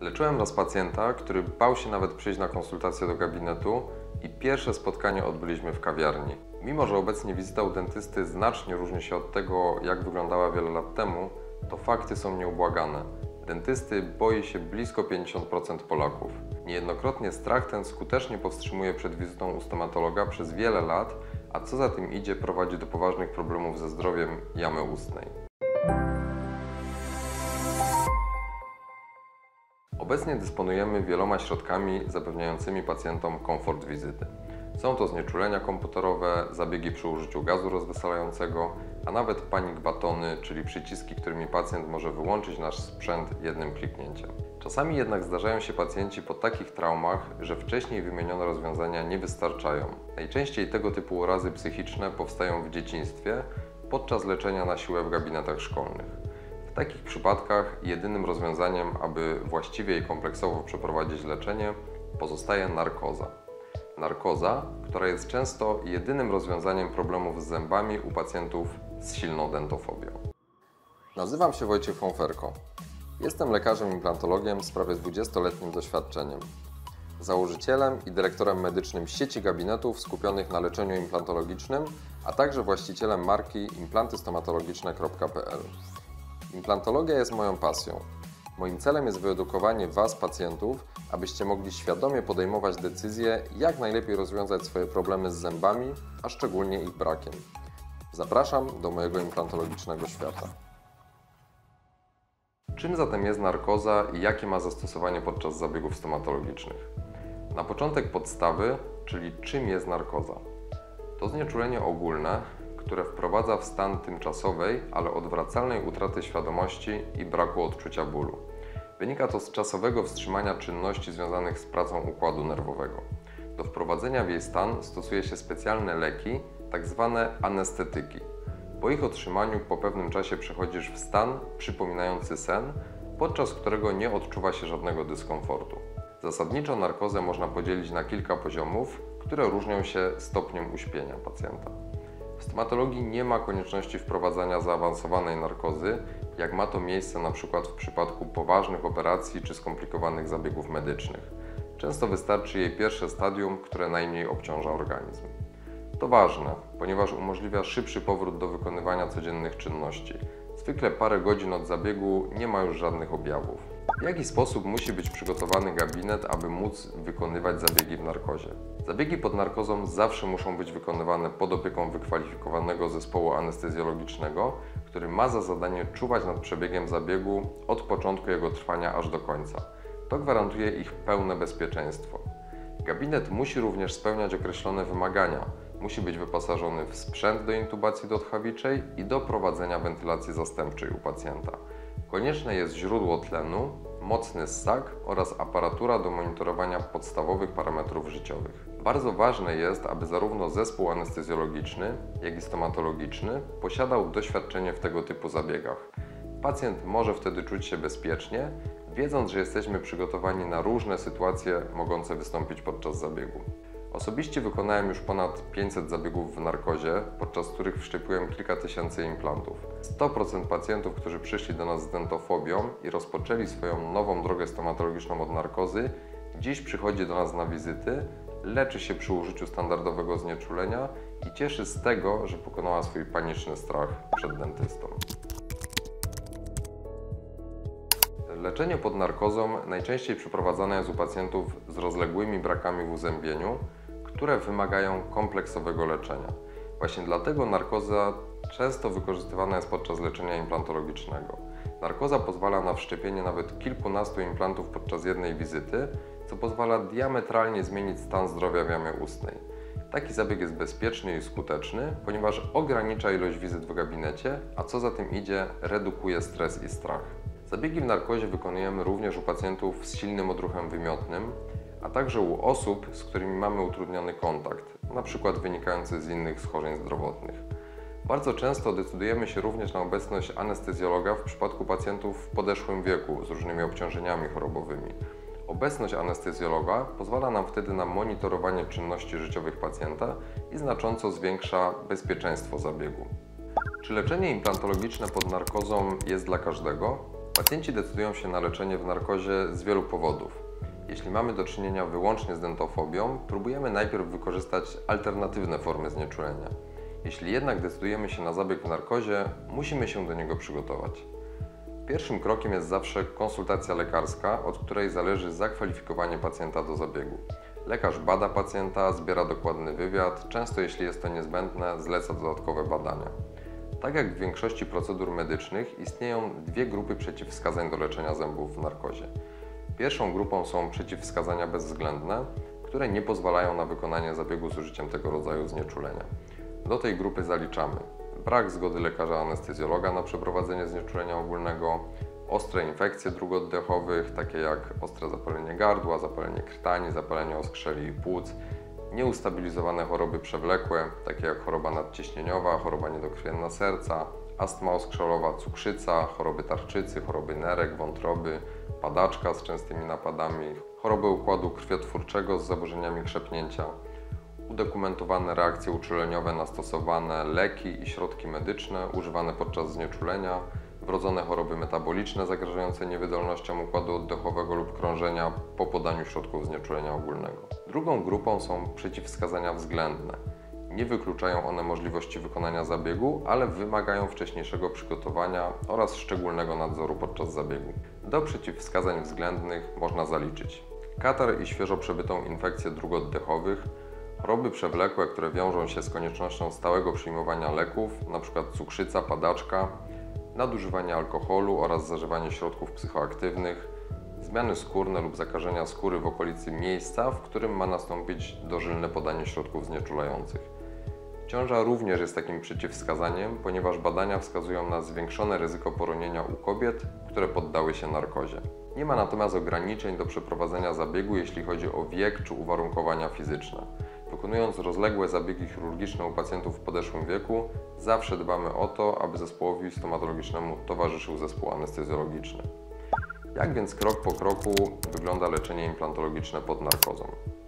Leczyłem raz pacjenta, który bał się nawet przyjść na konsultację do gabinetu i pierwsze spotkanie odbyliśmy w kawiarni. Mimo że obecnie wizyta u dentysty znacznie różni się od tego, jak wyglądała wiele lat temu, to fakty są nieubłagane. Dentysty boi się blisko 50% Polaków. Niejednokrotnie strach ten skutecznie powstrzymuje przed wizytą u stomatologa przez wiele lat, a co za tym idzie, prowadzi do poważnych problemów ze zdrowiem jamy ustnej. Obecnie dysponujemy wieloma środkami zapewniającymi pacjentom komfort wizyty. Są to znieczulenia komputerowe, zabiegi przy użyciu gazu rozweselającego, a nawet panic batony, czyli przyciski, którymi pacjent może wyłączyć nasz sprzęt jednym kliknięciem. Czasami jednak zdarzają się pacjenci po takich traumach, że wcześniej wymienione rozwiązania nie wystarczają. Najczęściej tego typu urazy psychiczne powstają w dzieciństwie podczas leczenia na siłę w gabinetach szkolnych. W takich przypadkach jedynym rozwiązaniem, aby właściwie i kompleksowo przeprowadzić leczenie, pozostaje narkoza. Narkoza, która jest często jedynym rozwiązaniem problemów z zębami u pacjentów z silną dentofobią. Nazywam się Wojciech Fonferko. Jestem lekarzem implantologiem z prawie 20-letnim doświadczeniem. Założycielem i dyrektorem medycznym sieci gabinetów skupionych na leczeniu implantologicznym, a także właścicielem marki implantystomatologiczne.pl. Implantologia jest moją pasją. Moim celem jest wyedukowanie Was, pacjentów, abyście mogli świadomie podejmować decyzje, jak najlepiej rozwiązać swoje problemy z zębami, a szczególnie ich brakiem. Zapraszam do mojego implantologicznego świata. Czym zatem jest narkoza i jakie ma zastosowanie podczas zabiegów stomatologicznych? Na początek podstawy, czyli czym jest narkoza? To znieczulenie ogólne, które wprowadza w stan tymczasowej, ale odwracalnej utraty świadomości i braku odczucia bólu. Wynika to z czasowego wstrzymania czynności związanych z pracą układu nerwowego. Do wprowadzenia w jej stan stosuje się specjalne leki, tak zwane anestetyki. Po ich otrzymaniu po pewnym czasie przechodzisz w stan przypominający sen, podczas którego nie odczuwa się żadnego dyskomfortu. Zasadniczo narkozę można podzielić na kilka poziomów, które różnią się stopniem uśpienia pacjenta. W stomatologii nie ma konieczności wprowadzania zaawansowanej narkozy, jak ma to miejsce np. w przypadku poważnych operacji czy skomplikowanych zabiegów medycznych. Często wystarczy jej pierwsze stadium, które najmniej obciąża organizm. To ważne, ponieważ umożliwia szybszy powrót do wykonywania codziennych czynności. Zwykle parę godzin od zabiegu nie ma już żadnych objawów. W jaki sposób musi być przygotowany gabinet, aby móc wykonywać zabiegi w narkozie? Zabiegi pod narkozą zawsze muszą być wykonywane pod opieką wykwalifikowanego zespołu anestezjologicznego, który ma za zadanie czuwać nad przebiegiem zabiegu od początku jego trwania aż do końca. To gwarantuje ich pełne bezpieczeństwo. Gabinet musi również spełniać określone wymagania. Musi być wyposażony w sprzęt do intubacji dotchawiczej i do prowadzenia wentylacji zastępczej u pacjenta. Konieczne jest źródło tlenu, mocny ssak oraz aparatura do monitorowania podstawowych parametrów życiowych. Bardzo ważne jest, aby zarówno zespół anestezjologiczny, jak i stomatologiczny posiadał doświadczenie w tego typu zabiegach. Pacjent może wtedy czuć się bezpiecznie, wiedząc, że jesteśmy przygotowani na różne sytuacje mogące wystąpić podczas zabiegu. Osobiście wykonałem już ponad 500 zabiegów w narkozie, podczas których wszczepiłem kilka tysięcy implantów. 100% pacjentów, którzy przyszli do nas z dentofobią i rozpoczęli swoją nową drogę stomatologiczną od narkozy, dziś przychodzi do nas na wizyty, leczy się przy użyciu standardowego znieczulenia i cieszy z tego, że pokonała swój paniczny strach przed dentystą. Leczenie pod narkozą najczęściej przeprowadzane jest u pacjentów z rozległymi brakami w uzębieniu, które wymagają kompleksowego leczenia. Właśnie dlatego narkoza często wykorzystywana jest podczas leczenia implantologicznego. Narkoza pozwala na wszczepienie nawet kilkunastu implantów podczas jednej wizyty, co pozwala diametralnie zmienić stan zdrowia w jamie ustnej. Taki zabieg jest bezpieczny i skuteczny, ponieważ ogranicza ilość wizyt w gabinecie, a co za tym idzie, redukuje stres i strach. Zabiegi w narkozie wykonujemy również u pacjentów z silnym odruchem wymiotnym, a także u osób, z którymi mamy utrudniony kontakt, np. wynikający z innych schorzeń zdrowotnych. Bardzo często decydujemy się również na obecność anestezjologa w przypadku pacjentów w podeszłym wieku z różnymi obciążeniami chorobowymi. Obecność anestezjologa pozwala nam wtedy na monitorowanie czynności życiowych pacjenta i znacząco zwiększa bezpieczeństwo zabiegu. Czy leczenie implantologiczne pod narkozą jest dla każdego? Pacjenci decydują się na leczenie w narkozie z wielu powodów. Jeśli mamy do czynienia wyłącznie z dentofobią, próbujemy najpierw wykorzystać alternatywne formy znieczulenia. Jeśli jednak decydujemy się na zabieg w narkozie, musimy się do niego przygotować. Pierwszym krokiem jest zawsze konsultacja lekarska, od której zależy zakwalifikowanie pacjenta do zabiegu. Lekarz bada pacjenta, zbiera dokładny wywiad, często jeśli jest to niezbędne, zleca dodatkowe badania. Tak jak w większości procedur medycznych istnieją dwie grupy przeciwwskazań do leczenia zębów w narkozie. Pierwszą grupą są przeciwwskazania bezwzględne, które nie pozwalają na wykonanie zabiegu z użyciem tego rodzaju znieczulenia. Do tej grupy zaliczamy brak zgody lekarza anestezjologa na przeprowadzenie znieczulenia ogólnego, ostre infekcje dróg oddechowych, takie jak ostre zapalenie gardła, zapalenie krtani, zapalenie oskrzeli płuc, nieustabilizowane choroby przewlekłe, takie jak choroba nadciśnieniowa, choroba niedokrwienna serca, astma oskrzelowa, cukrzyca, choroby tarczycy, choroby nerek, wątroby, padaczka z częstymi napadami, choroby układu krwiotwórczego z zaburzeniami krzepnięcia, udokumentowane reakcje uczuleniowe na stosowane leki i środki medyczne używane podczas znieczulenia, wrodzone choroby metaboliczne zagrażające niewydolnością układu oddechowego lub krążenia po podaniu środków znieczulenia ogólnego. Drugą grupą są przeciwwskazania względne. Nie wykluczają one możliwości wykonania zabiegu, ale wymagają wcześniejszego przygotowania oraz szczególnego nadzoru podczas zabiegu. Do przeciwwskazań względnych można zaliczyć katar i świeżo przebytą infekcję dróg oddechowych, choroby przewlekłe, które wiążą się z koniecznością stałego przyjmowania leków, np. cukrzyca, padaczka, nadużywanie alkoholu oraz zażywanie środków psychoaktywnych, zmiany skórne lub zakażenia skóry w okolicy miejsca, w którym ma nastąpić dożylne podanie środków znieczulających. Ciąża również jest takim przeciwwskazaniem, ponieważ badania wskazują na zwiększone ryzyko poronienia u kobiet, które poddały się narkozie. Nie ma natomiast ograniczeń do przeprowadzenia zabiegu, jeśli chodzi o wiek czy uwarunkowania fizyczne. Wykonując rozległe zabiegi chirurgiczne u pacjentów w podeszłym wieku, zawsze dbamy o to, aby zespołowi stomatologicznemu towarzyszył zespół anestezjologiczny. Jak więc krok po kroku wygląda leczenie implantologiczne pod narkozą?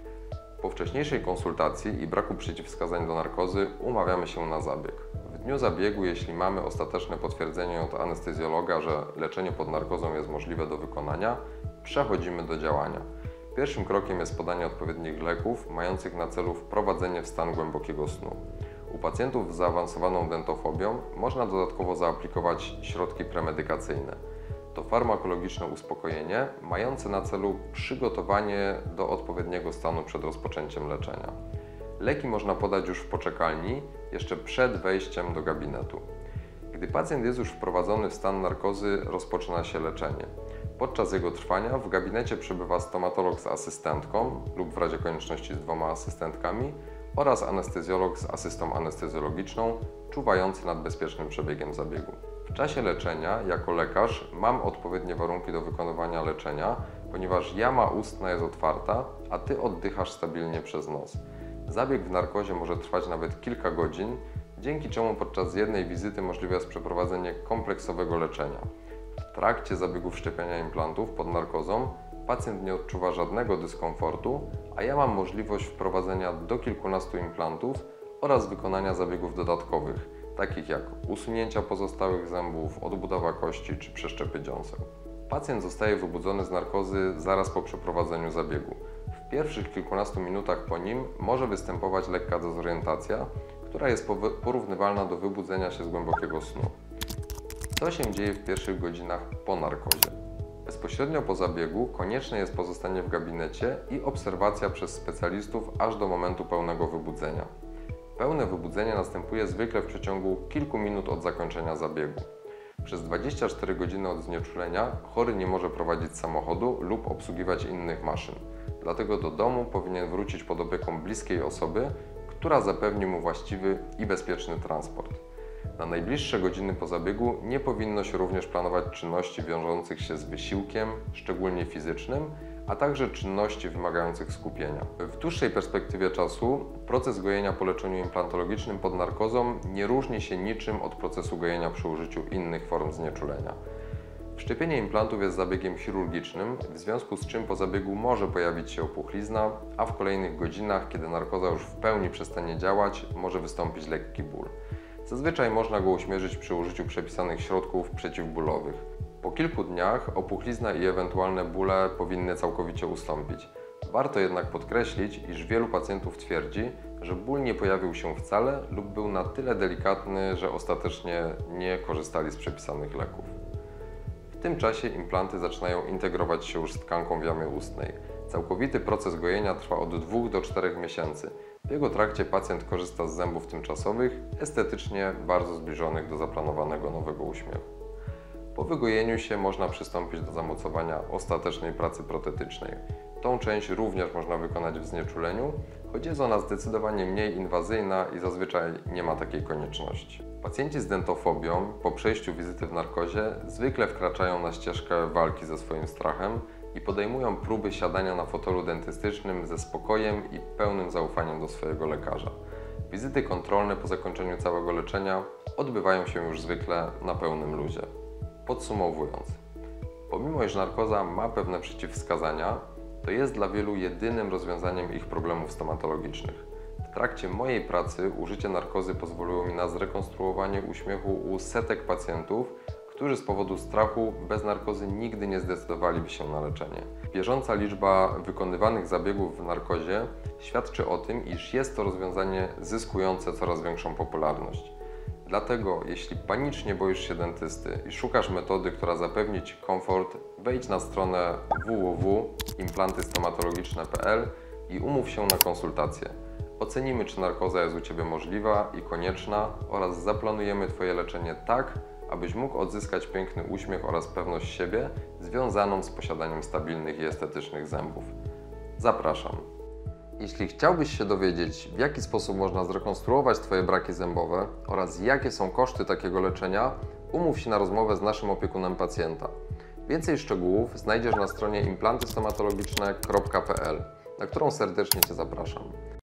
Po wcześniejszej konsultacji i braku przeciwwskazań do narkozy umawiamy się na zabieg. W dniu zabiegu, jeśli mamy ostateczne potwierdzenie od anestezjologa, że leczenie pod narkozą jest możliwe do wykonania, przechodzimy do działania. Pierwszym krokiem jest podanie odpowiednich leków mających na celu wprowadzenie w stan głębokiego snu. U pacjentów z zaawansowaną dentofobią można dodatkowo zaaplikować środki premedykacyjne. To farmakologiczne uspokojenie mające na celu przygotowanie do odpowiedniego stanu przed rozpoczęciem leczenia. Leki można podać już w poczekalni, jeszcze przed wejściem do gabinetu. Gdy pacjent jest już wprowadzony w stan narkozy, rozpoczyna się leczenie. Podczas jego trwania w gabinecie przebywa stomatolog z asystentką lub w razie konieczności z 2 asystentkami oraz anestezjolog z asystą anestezjologiczną czuwający nad bezpiecznym przebiegiem zabiegu. W czasie leczenia jako lekarz mam odpowiednie warunki do wykonywania leczenia, ponieważ jama ustna jest otwarta, a Ty oddychasz stabilnie przez nos. Zabieg w narkozie może trwać nawet kilka godzin, dzięki czemu podczas jednej wizyty możliwe jest przeprowadzenie kompleksowego leczenia. W trakcie zabiegu wszczepiania implantów pod narkozą pacjent nie odczuwa żadnego dyskomfortu, a ja mam możliwość wprowadzenia do kilkunastu implantów oraz wykonania zabiegów dodatkowych, takich jak usunięcia pozostałych zębów, odbudowa kości czy przeszczepy dziąseł. Pacjent zostaje wybudzony z narkozy zaraz po przeprowadzeniu zabiegu. W pierwszych kilkunastu minutach po nim może występować lekka dezorientacja, która jest porównywalna do wybudzenia się z głębokiego snu. Co się dzieje w pierwszych godzinach po narkozie? Bezpośrednio po zabiegu konieczne jest pozostanie w gabinecie i obserwacja przez specjalistów aż do momentu pełnego wybudzenia. Pełne wybudzenie następuje zwykle w przeciągu kilku minut od zakończenia zabiegu. Przez 24 godziny od znieczulenia chory nie może prowadzić samochodu lub obsługiwać innych maszyn. Dlatego do domu powinien wrócić pod opieką bliskiej osoby, która zapewni mu właściwy i bezpieczny transport. Na najbliższe godziny po zabiegu nie powinno się również planować czynności wiążących się z wysiłkiem, szczególnie fizycznym, a także czynności wymagających skupienia. W dłuższej perspektywie czasu proces gojenia po leczeniu implantologicznym pod narkozą nie różni się niczym od procesu gojenia przy użyciu innych form znieczulenia. Wszczepienie implantów jest zabiegiem chirurgicznym, w związku z czym po zabiegu może pojawić się opuchlizna, a w kolejnych godzinach, kiedy narkoza już w pełni przestanie działać, może wystąpić lekki ból. Zazwyczaj można go uśmierzyć przy użyciu przepisanych środków przeciwbólowych. Po kilku dniach opuchlizna i ewentualne bóle powinny całkowicie ustąpić. Warto jednak podkreślić, iż wielu pacjentów twierdzi, że ból nie pojawił się wcale lub był na tyle delikatny, że ostatecznie nie korzystali z przepisanych leków. W tym czasie implanty zaczynają integrować się już z tkanką w jamie ustnej. Całkowity proces gojenia trwa od 2 do 4 miesięcy. W jego trakcie pacjent korzysta z zębów tymczasowych, estetycznie bardzo zbliżonych do zaplanowanego nowego uśmiechu. Po wygojeniu się można przystąpić do zamocowania ostatecznej pracy protetycznej. Tą część również można wykonać w znieczuleniu, choć jest ona zdecydowanie mniej inwazyjna i zazwyczaj nie ma takiej konieczności. Pacjenci z dentofobią po przejściu wizyty w narkozie zwykle wkraczają na ścieżkę walki ze swoim strachem i podejmują próby siadania na fotelu dentystycznym ze spokojem i pełnym zaufaniem do swojego lekarza. Wizyty kontrolne po zakończeniu całego leczenia odbywają się już zwykle na pełnym luzie. Podsumowując, pomimo iż narkoza ma pewne przeciwwskazania, to jest dla wielu jedynym rozwiązaniem ich problemów stomatologicznych. W trakcie mojej pracy użycie narkozy pozwoliło mi na zrekonstruowanie uśmiechu u setek pacjentów, którzy z powodu strachu bez narkozy nigdy nie zdecydowaliby się na leczenie. Bieżąca liczba wykonywanych zabiegów w narkozie świadczy o tym, iż jest to rozwiązanie zyskujące coraz większą popularność. Dlatego, jeśli panicznie boisz się dentysty i szukasz metody, która zapewni Ci komfort, wejdź na stronę www.implantystomatologiczne.pl i umów się na konsultację. Ocenimy, czy narkoza jest u Ciebie możliwa i konieczna oraz zaplanujemy Twoje leczenie tak, abyś mógł odzyskać piękny uśmiech oraz pewność siebie związaną z posiadaniem stabilnych i estetycznych zębów. Zapraszam. Jeśli chciałbyś się dowiedzieć, w jaki sposób można zrekonstruować Twoje braki zębowe oraz jakie są koszty takiego leczenia, umów się na rozmowę z naszym opiekunem pacjenta. Więcej szczegółów znajdziesz na stronie implantystomatologiczne.pl, na którą serdecznie Cię zapraszam.